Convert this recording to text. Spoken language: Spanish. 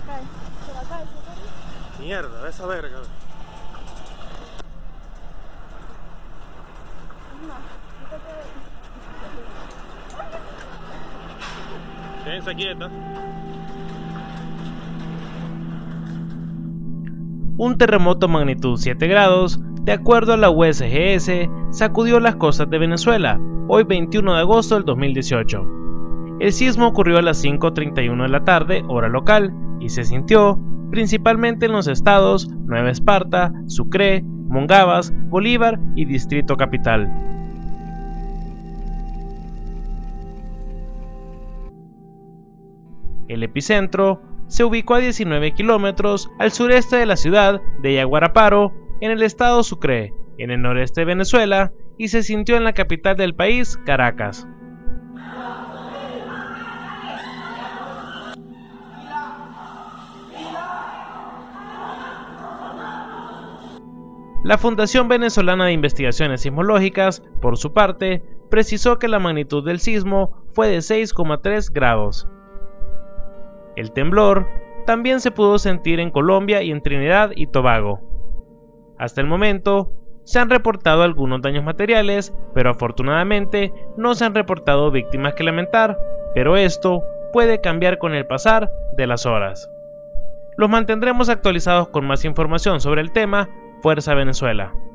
cae, se va a caer, se cae. Mierda, esa verga. Quédense quieta. Un terremoto magnitud 7 grados, de acuerdo a la USGS, sacudió las costas de Venezuela, hoy 21 de agosto del 2018. El sismo ocurrió a las 5:31 de la tarde, hora local, y se sintió principalmente en los estados Nueva Esparta, Sucre, Mongabas, Bolívar y Distrito Capital. El epicentro se ubicó a 19 kilómetros al sureste de la ciudad de Yaguaraparo, en el estado Sucre, en el noreste de Venezuela, y se sintió en la capital del país, Caracas. La Fundación Venezolana de Investigaciones Sismológicas, por su parte, precisó que la magnitud del sismo fue de 6,3 grados. El temblor también se pudo sentir en Colombia y en Trinidad y Tobago. Hasta el momento, se han reportado algunos daños materiales, pero afortunadamente no se han reportado víctimas que lamentar, pero esto puede cambiar con el pasar de las horas. Los mantendremos actualizados con más información sobre el tema. Fuerza Venezuela.